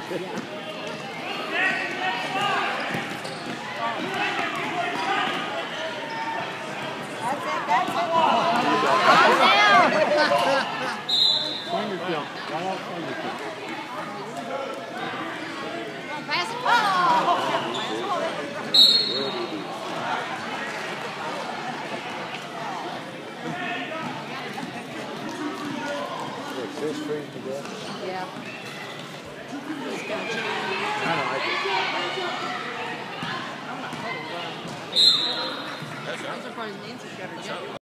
Fish freezing to death? Yeah. I like it. I'm surprised Nancy's got her jacket.